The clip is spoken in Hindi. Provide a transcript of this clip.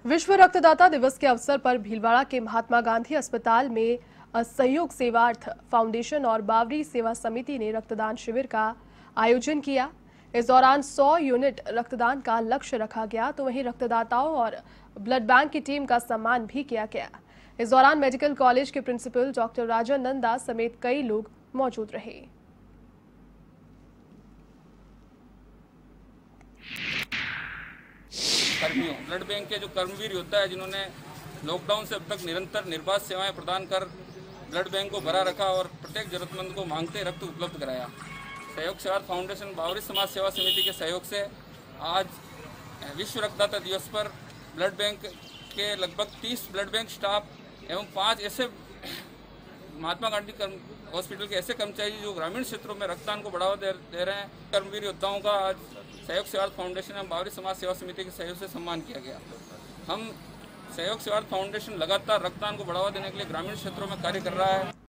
विश्व रक्तदाता दिवस के अवसर पर भीलवाड़ा के महात्मा गांधी अस्पताल में सहयोग सेवार्थ फाउंडेशन और बावरी सेवा समिति ने रक्तदान शिविर का आयोजन किया। इस दौरान 100 यूनिट रक्तदान का लक्ष्य रखा गया, तो वहीं रक्तदाताओं और ब्लड बैंक की टीम का सम्मान भी किया गया। इस दौरान मेडिकल कॉलेज के प्रिंसिपल डॉक्टर राजन नंदा समेत कई लोग मौजूद रहे। कर्मियों, ब्लड बैंक के जो कर्मवीर योद्धा है, जिन्होंने लॉकडाउन से अब तक निरंतर निर्बाध सेवाएं प्रदान कर ब्लड बैंक को भरा रखा और प्रत्येक जरूरतमंद को मांगते रक्त उपलब्ध कराया। सहयोग सेवार्थ फाउंडेशन बावरी समाज सेवा समिति के सहयोग से आज विश्व रक्तदाता दिवस पर ब्लड बैंक के लगभग 30 ब्लड बैंक स्टाफ एवं 5 ऐसे महात्मा गांधी हॉस्पिटल के ऐसे कर्मचारी जो ग्रामीण क्षेत्रों में रक्तदान को बढ़ावा दे रहे हैं, कर्मवीर योद्धाओं का आज सहयोग सेवार्थ फाउंडेशन एवं बावरी समाज सेवा समिति के सहयोग से सम्मान किया गया। हम सहयोग सेवार्थ फाउंडेशन लगातार रक्तदान को बढ़ावा देने के लिए ग्रामीण क्षेत्रों में कार्य कर रहा है।